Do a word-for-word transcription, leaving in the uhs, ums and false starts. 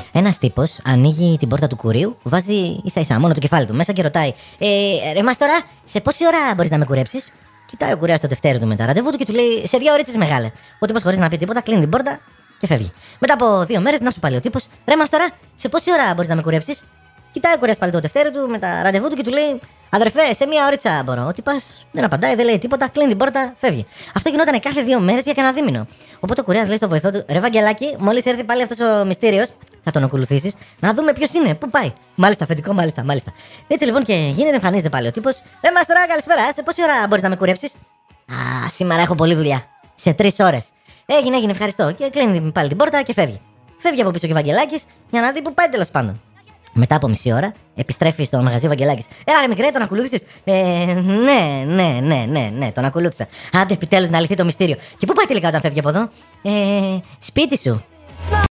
Ένας τύπος ανοίγει την πόρτα του κουρείου, βάζει ίσα ίσα μόνο το κεφάλι του μέσα και ρωτάει: Ε, ρε Μάστορα, σε πόση ώρα μπορείς να με κουρέψεις? Κοιτάει ο κουρέας το τευτέρι του με τα ραντεβού του και του λέει: Σε δύο ώριτσες μεγάλε. Ο τύπος χωρίς να πει τίποτα κλείνει την πόρτα και φεύγει. Μετά από δύο μέρες να σου πάλι ο τύπος: Ρε Μάστορα, σε πόση ώρα μπορείς να με κουρέψεις? Κοιτάει ο κουρέας πάλι το τευτέρι του με τα ραντεβού του και του λέει: Αδερφέ, σε μία ώριτσα μπορώ. Ο τύπας δεν απαντάει, δεν λέει τίποτα, κλείνει την πόρτα, φεύγει. Αυτό γινόταν κάθε δύο μέρες για κανένα δίμηνο. Οπότε ο κουρέας λέει στο βοηθό του: Ρε Βαγγελάκη, μόλις έρθει πάλι αυτός ο μυστήριος, θα τον ακολουθήσεις να δούμε ποιος είναι, πού πάει. Μάλιστα, αφεντικό, μάλιστα, μάλιστα. Έτσι λοιπόν και γίνεται, εμφανίζεται πάλι ο τύπος: Ρε Μάστορα, καλησπέρα, σε πόση ώρα μπορείς να με κουρέψεις? Α, σήμερα έχω πολλή δουλειά. Σε τρεις ώρες. Έγινε, έγινε, ευχαριστώ. Και κλείνει πάλι την πόρτα και φεύγει. Φεύγει από πίσω και ο Βαγγελάκης για να δει που πάει τέλος πάντων. Μετά από μισή ώρα επιστρέφει στο μαγαζί ο Βαγγελάκης. Έλα ρε μικρέ, τον ακολούθησες? Ε, ναι, ναι, ναι, ναι, ναι, τον ακολούθησα. Άντε επιτέλους να λυθεί το μυστήριο. Και πού πάει τελικά όταν φεύγει από εδώ? Ε, σπίτι σου.